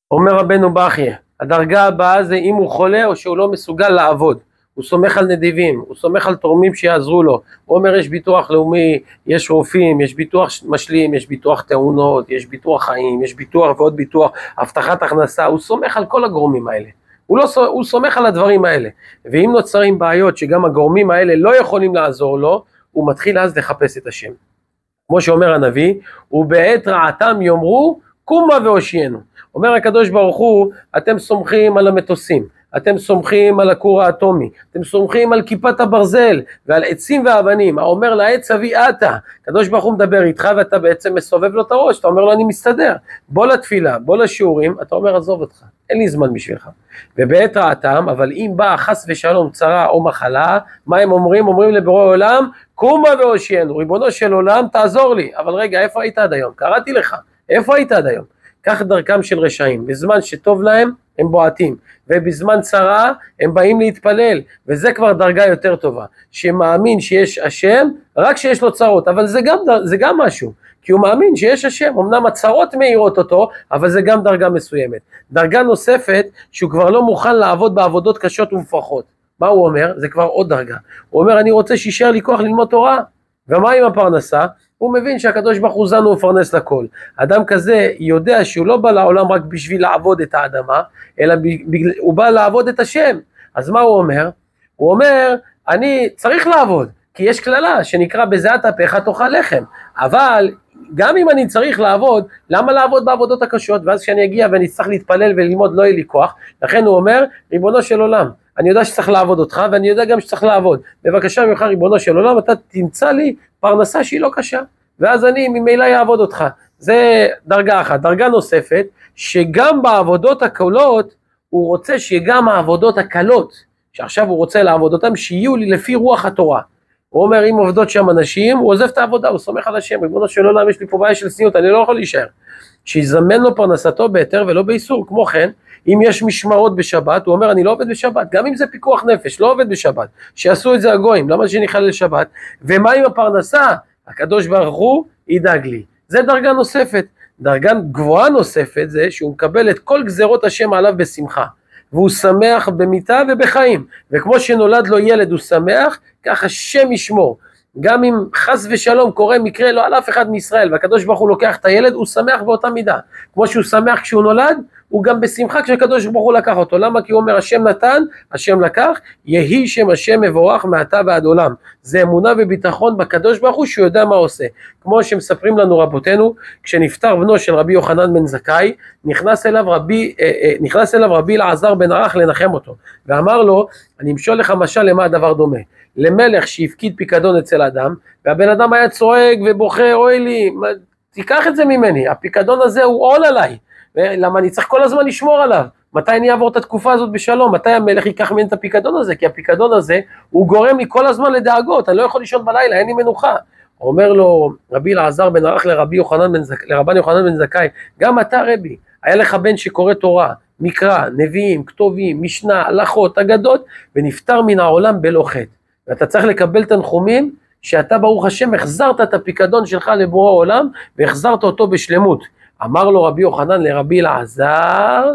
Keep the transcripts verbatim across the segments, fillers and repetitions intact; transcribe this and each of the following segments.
אומר רבנו בכי, הדרגה הבאה זה אם הוא חולה או שהוא לא מסוגל לעבוד, הוא סומך על נדיבים, הוא סומך על תורמים שיעזרו לו, הוא אומר יש ביטוח לאומי, יש רופאים, יש ביטוח משלים, יש ביטוח תאונות, יש ביטוח חיים, יש ביטוח ועוד ביטוח, הבטחת הכנסה, הוא סומך על כל הגורמים האלה, הוא, לא, הוא סומך על הדברים האלה, ואם נוצרים בעיות שגם הגורמים האלה לא יכולים לעזור לו, הוא מתחיל אז לחפש את השם. כמו שאומר הנביא, ובעת רעתם יאמרו, קומה והושיענו. אומר הקדוש ברוך הוא, אתם סומכים על המטוסים, אתם סומכים על הכור האטומי, אתם סומכים על כיפת הברזל ועל עצים ואבנים, האומר לעץ אבי אתה, הקדוש ברוך הוא מדבר איתך ואתה בעצם מסובב לו את הראש, אתה אומר לו אני מסתדר, בוא לתפילה, בוא לשיעורים, אתה אומר עזוב אותך, אין לי זמן בשבילך. ובעת רעתם, אבל אם באה חס ושלום צרה או מחלה, מה הם אומרים? אומרים לבורא עולם, קומה והושיענו, ריבונו של עולם תעזור לי, אבל רגע איפה היית עד היום? קראתי לך, איפה היית עד היום? כך דרכם של רשעים, בזמן שטוב להם הם בועטים, ובזמן צרה הם באים להתפלל, וזה כבר דרגה יותר טובה, שמאמין שיש השם, רק שיש לו צרות, אבל זה גם, זה גם משהו, כי הוא מאמין שיש השם, אמנם הצרות מאירות אותו, אבל זה גם דרגה מסוימת. דרגה נוספת, שהוא כבר לא מוכן לעבוד בעבודות קשות ומפרכות. מה הוא אומר? זה כבר עוד דרגה. הוא אומר, אני רוצה שישאר לי כוח ללמוד תורה, ומה עם הפרנסה? הוא מבין שהקדוש ברוך הוא זנו ופרנס לכל. אדם כזה יודע שהוא לא בא לעולם רק בשביל לעבוד את האדמה, אלא בגלל, הוא בא לעבוד את השם. אז מה הוא אומר? הוא אומר, אני צריך לעבוד, כי יש כללה שנקרא בזיעת אפיך תאכל לחם, אבל גם אם אני צריך לעבוד, למה לעבוד בעבודות הקשות? ואז כשאני אגיע ואני צריך להתפלל וללמוד לא יהיה לי כוח, לכן הוא אומר, ריבונו של עולם, אני יודע שצריך לעבוד אותך, ואני יודע גם שצריך לעבוד, בבקשה ממך ריבונו של עולם, אתה תמצא לי פרנסה שהיא לא קשה, ואז אני ממילא יעבוד אותך. זה דרגה אחת. דרגה נוספת, שגם בעבודות הקלות, הוא רוצה שגם העבודות הקלות, שעכשיו הוא רוצה לעבוד אותם, שיהיו לי לפי רוח התורה. הוא אומר, אם עובדות שם אנשים, הוא עוזב את העבודה, הוא סומך על השם, ריבונו של עולם, יש לי פה בעיה של צניעות, אני לא יכול להישאר. שיזמן לו פרנסתו בהיתר ולא באיסור. כמו כן, אם יש משמרות בשבת, הוא אומר, אני לא עובד בשבת, גם אם זה פיקוח נפש, לא עובד בשבת, שיעשו את זה הגויים, למה שנחלל שבת? ומה עם הפרנסה? הקדוש ברוך הוא ידאג לי. זה דרגה נוספת. דרגה גבוהה נוספת זה שהוא מקבל את כל גזרות השם עליו בשמחה, והוא שמח במיטה ובחיים, וכמו שנולד לו ילד הוא שמח, כך השם ישמור. גם אם חס ושלום קורה מקרה לא על אף אחד מישראל, והקדוש ברוך הוא לוקח את הילד, הוא שמח באותה מידה. כמו שהוא שמח כשהוא נולד, הוא גם בשמחה כשהקדוש ברוך הוא לקח אותו. למה? כי הוא אומר, השם נתן, השם לקח, יהי שם השם מבורך מעתה ועד עולם. זה אמונה וביטחון בקדוש ברוך הוא, שהוא יודע מה עושה. כמו שמספרים לנו רבותינו, כשנפטר בנו של רבי יוחנן בן זכאי, נכנס אליו רבי, אה, אה, נכנס אליו רבי אלעזר בן ערך לנחם אותו, ואמר לו, אני אמשול לך משל למה הדבר דומה. למלך שהפקיד פיקדון אצל אדם, והבן אדם היה צועק ובוכה, אוי לי, תיקח את זה ממני, הפיקדון הזה הוא עול עליי, למה אני צריך כל הזמן לשמור עליו? מתי אני אעבור את התקופה הזאת בשלום? מתי המלך ייקח ממני את הפיקדון הזה? כי הפיקדון הזה הוא גורם לי כל הזמן לדאגות, אני לא יכול לישון בלילה, אין לי מנוחה. אומר לו רבי אלעזר בן ערך לרבי יוחנן בן זכאי, לרבן יוחנן בן זכאי, גם אתה רבי, היה לך בן שקורא תורה, מקרא, נביאים, כתובים, משנה, הלכות, אגדות, ונפטר מן העולם בלא חטא. ואתה צריך לקבל תנחומים שאתה ברוך השם החזרת את הפיקדון שלך לבורא העולם והחזרת אותו בשלמות. אמר לו רבי יוחנן לרבי אלעזר,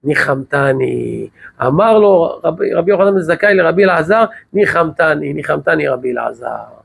ניחמתני. אמר לו רבי, רבי יוחנן בן זכאי לרבי אלעזר, ניחמתני, ניחמתני רבי אלעזר.